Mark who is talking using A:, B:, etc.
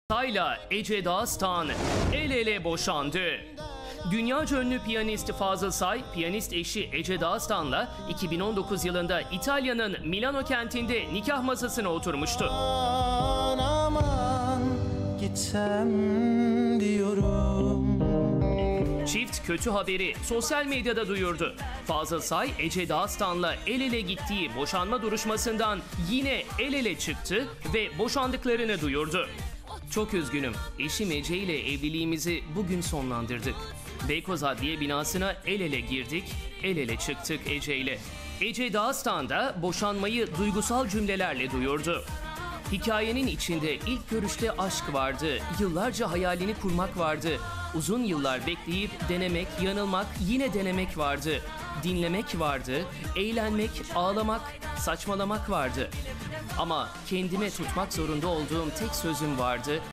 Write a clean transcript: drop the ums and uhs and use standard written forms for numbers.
A: Sayla Ece Dağıstan el ele boşandı. Dünyaca ünlü piyanist Fazıl Say, piyanist eşi Ece Dağıstan'la 2019 yılında İtalya'nın Milano kentinde nikah masasına oturmuştu.
B: Aman aman gitsem diyorum.
A: Çift kötü haberi sosyal medyada duyurdu. Fazıl Say, Ece Dağıstan'la el ele gittiği boşanma duruşmasından yine el ele çıktı ve boşandıklarını duyurdu. Çok üzgünüm, eşim Ece ile evliliğimizi bugün sonlandırdık. Beykoz Adliye binasına el ele girdik, el ele çıktık Ece ile. Ece Dağıstan da boşanmayı duygusal cümlelerle duyurdu. Hikayenin içinde ilk görüşte aşk vardı, yıllarca hayalini kurmak vardı. Uzun yıllar bekleyip denemek, yanılmak, yine denemek vardı. Dinlemek vardı, eğlenmek, ağlamak, saçmalamak vardı. Ama kendime tutmak zorunda olduğum tek sözüm vardı.